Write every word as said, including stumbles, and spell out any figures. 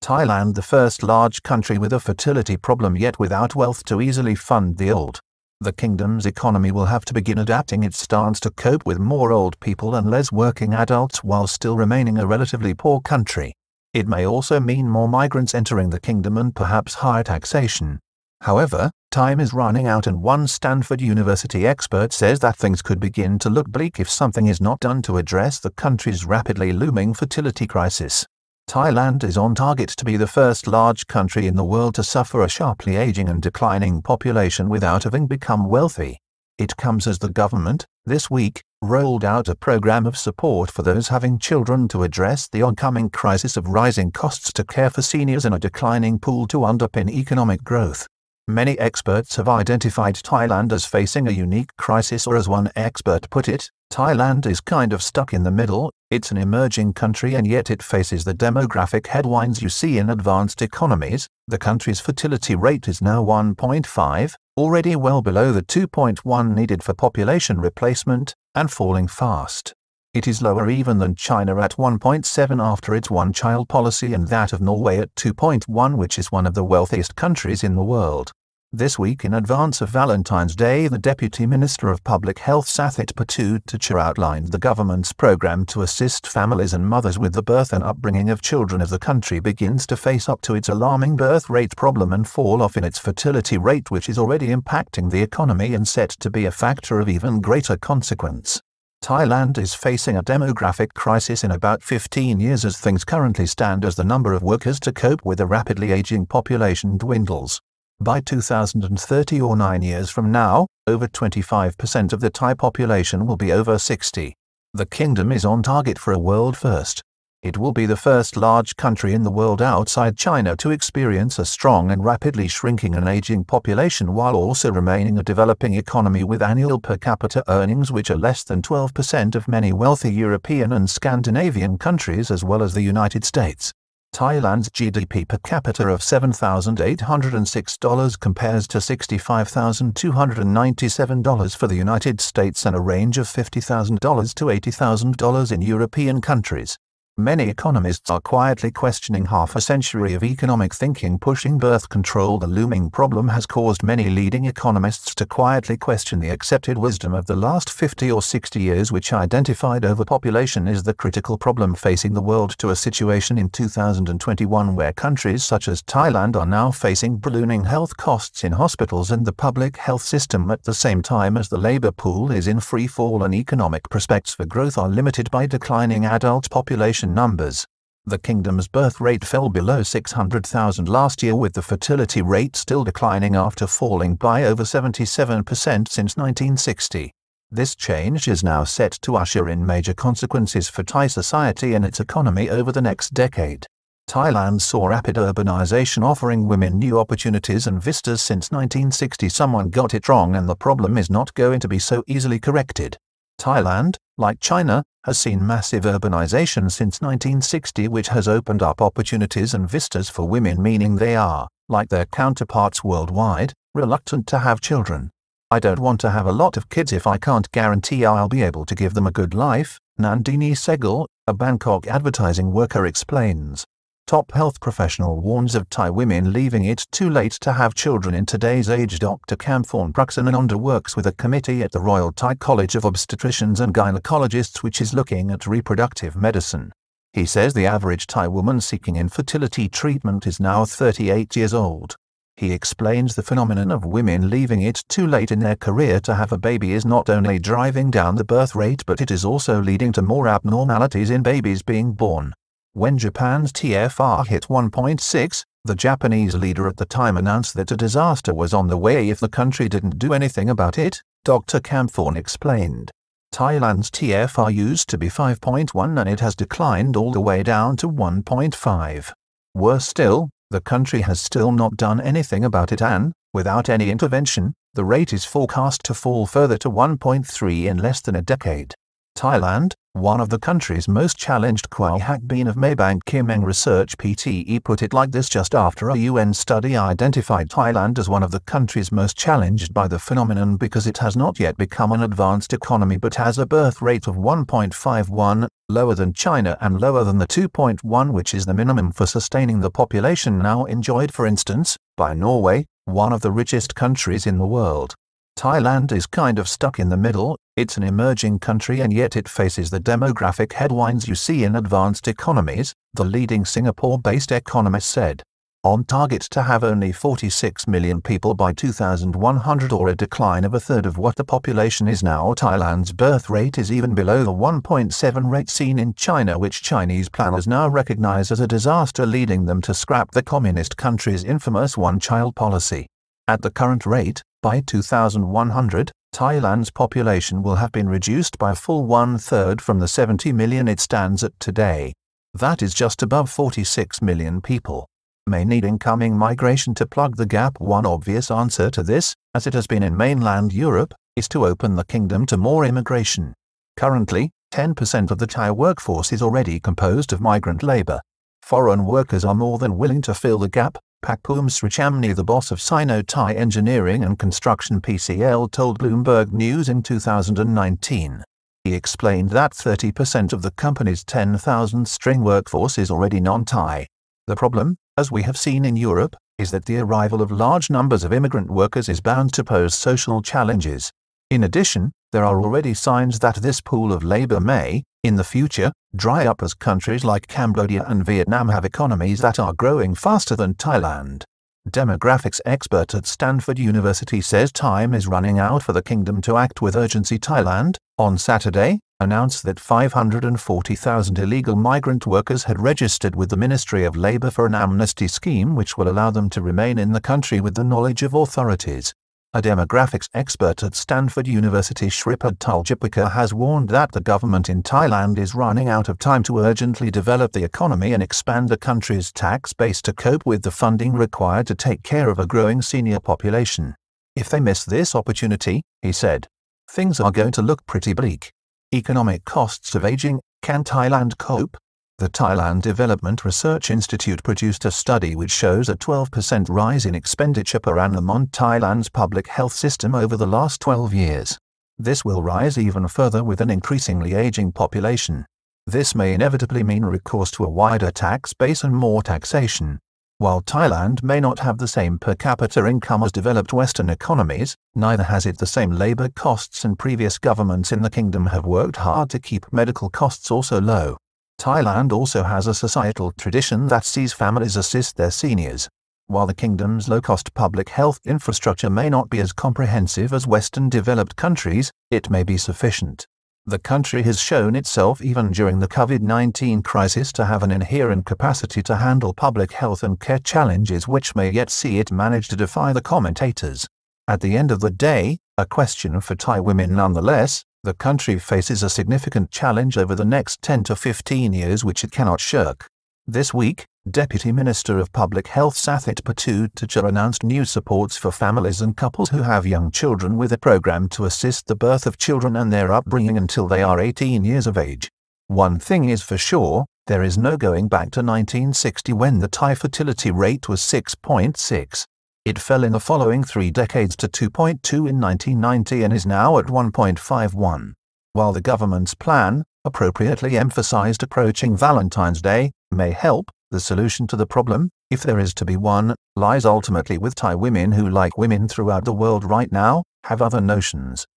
Thailand, the first large country with a fertility problem yet without wealth to easily fund the old. The kingdom's economy will have to begin adapting its stance to cope with more old people and less working adults while still remaining a relatively poor country. It may also mean more migrants entering the kingdom and perhaps higher taxation. However, time is running out and one Stanford University expert says that things could begin to look bleak if something is not done to address the country's rapidly looming fertility crisis. Thailand is on target to be the first large country in the world to suffer a sharply aging and declining population without having become wealthy. It comes as the government, this week, rolled out a program of support for those having children to address the oncoming crisis of rising costs to care for seniors and a declining pool to underpin economic growth. Many experts have identified Thailand as facing a unique crisis, or as one expert put it, Thailand is kind of stuck in the middle. It's an emerging country and yet it faces the demographic headwinds you see in advanced economies. The country's fertility rate is now one point five, already well below the two point one needed for population replacement, and falling fast. It is lower even than China at one point seven after its one-child policy and that of Norway at two point one, which is one of the wealthiest countries in the world. This week, in advance of Valentine's Day, the Deputy Minister of Public Health Sathit Patutacha outlined the government's program to assist families and mothers with the birth and upbringing of children as the country begins to face up to its alarming birth rate problem and fall off in its fertility rate, which is already impacting the economy and set to be a factor of even greater consequence. Thailand is facing a demographic crisis in about fifteen years as things currently stand, as the number of workers to cope with a rapidly aging population dwindles. By two thousand thirty, or nine years from now, over twenty-five percent of the Thai population will be over sixty. The kingdom is on target for a world first. It will be the first large country in the world outside China to experience a strong and rapidly shrinking and aging population while also remaining a developing economy with annual per capita earnings which are less than twelve percent of many wealthy European and Scandinavian countries as well as the United States. Thailand's G D P per capita of seven thousand eight hundred six dollars compares to sixty-five thousand two hundred ninety-seven dollars for the United States and a range of fifty thousand dollars to eighty thousand dollars in European countries. Many economists are quietly questioning half a century of economic thinking pushing birth control. The looming problem has caused many leading economists to quietly question the accepted wisdom of the last fifty or sixty years, which identified overpopulation as the critical problem facing the world, to a situation in two thousand twenty-one where countries such as Thailand are now facing ballooning health costs in hospitals and the public health system at the same time as the labor pool is in free fall and economic prospects for growth are limited by declining adult population numbers. The kingdom's birth rate fell below six hundred thousand last year, with the fertility rate still declining after falling by over seventy-seven percent since nineteen sixty. This change is now set to usher in major consequences for Thai society and its economy over the next decade. Thailand saw rapid urbanization offering women new opportunities and vistas since nineteen sixty. Someone got it wrong and the problem is not going to be so easily corrected. Thailand, like China, has seen massive urbanization since nineteen sixty, which has opened up opportunities and vistas for women, meaning they are, like their counterparts worldwide, reluctant to have children. I don't want to have a lot of kids if I can't guarantee I'll be able to give them a good life, Nandini Sehgal, a Bangkok advertising worker, explains. Top health professional warns of Thai women leaving it too late to have children in today's age. Doctor Kamphorn Pruksanananda works with a committee at the Royal Thai College of Obstetricians and Gynecologists which is looking at reproductive medicine. He says the average Thai woman seeking infertility treatment is now thirty-eight years old. He explains the phenomenon of women leaving it too late in their career to have a baby is not only driving down the birth rate, but it is also leading to more abnormalities in babies being born. When Japan's T F R hit one point six, the Japanese leader at the time announced that a disaster was on the way if the country didn't do anything about it, Doctor Kamphorn explained. Thailand's T F R used to be five point one and it has declined all the way down to one point five. Worse still, the country has still not done anything about it and, without any intervention, the rate is forecast to fall further to one point three in less than a decade. Thailand, one of the country's most challenged Kwai Hak Bin of Maybank Kimeng Research P T E put it like this just after a U N study identified Thailand as one of the countries most challenged by the phenomenon because it has not yet become an advanced economy but has a birth rate of one point five one, lower than China and lower than the two point one which is the minimum for sustaining the population now enjoyed, for instance, by Norway, one of the richest countries in the world. Thailand is kind of stuck in the middle. It's an emerging country and yet it faces the demographic headwinds you see in advanced economies, the leading Singapore-based economist said. On target to have only forty-six million people by two thousand one hundred, or a decline of a third of what the population is now. Thailand's birth rate is even below the one point seven rate seen in China, which Chinese planners now recognize as a disaster, leading them to scrap the communist country's infamous one-child policy. At the current rate, by two thousand one hundred, Thailand's population will have been reduced by a full one-third from the seventy million it stands at today. That is just above forty-six million people. May need incoming migration to plug the gap. One obvious answer to this, as it has been in mainland Europe, is to open the kingdom to more immigration. Currently, ten percent of the Thai workforce is already composed of migrant labor. Foreign workers are more than willing to fill the gap, Pakpum Srichamni, the boss of Sino-Thai Engineering and Construction P C L, told Bloomberg News in two thousand nineteen. He explained that thirty percent of the company's ten thousand string workforce is already non-Thai. The problem, as we have seen in Europe, is that the arrival of large numbers of immigrant workers is bound to pose social challenges. In addition, there are already signs that this pool of labor may, in the future, dry up as countries like Cambodia and Vietnam have economies that are growing faster than Thailand. Demographics expert at Stanford University says time is running out for the kingdom to act with urgency. Thailand, on Saturday, announced that five hundred forty thousand illegal migrant workers had registered with the Ministry of Labour for an amnesty scheme which will allow them to remain in the country with the knowledge of authorities. A demographics expert at Stanford University, Shripad Tuljapika, has warned that the government in Thailand is running out of time to urgently develop the economy and expand the country's tax base to cope with the funding required to take care of a growing senior population. If they miss this opportunity, he said, things are going to look pretty bleak. Economic costs of aging. Can Thailand cope? The Thailand Development Research Institute produced a study which shows a twelve percent rise in expenditure per annum on Thailand's public health system over the last twelve years. This will rise even further with an increasingly aging population. This may inevitably mean recourse to a wider tax base and more taxation. While Thailand may not have the same per capita income as developed Western economies, neither has it the same labor costs, and previous governments in the kingdom have worked hard to keep medical costs also low. Thailand also has a societal tradition that sees families assist their seniors. While the kingdom's low-cost public health infrastructure may not be as comprehensive as Western developed countries, it may be sufficient. The country has shown itself even during the COVID nineteen crisis to have an inherent capacity to handle public health and care challenges which may yet see it manage to defy the commentators. At the end of the day, a question for Thai women nonetheless. The country faces a significant challenge over the next ten to fifteen years which it cannot shirk. This week, Deputy Minister of Public Health Sathit Patuttaja announced new supports for families and couples who have young children with a program to assist the birth of children and their upbringing until they are eighteen years of age. One thing is for sure, there is no going back to nineteen sixty when the Thai fertility rate was six point six. It fell in the following three decades to two point two in nineteen ninety and is now at one point five one. While the government's plan, appropriately emphasized approaching Valentine's Day, may help, the solution to the problem, if there is to be one, lies ultimately with Thai women who, like women throughout the world right now, have other notions.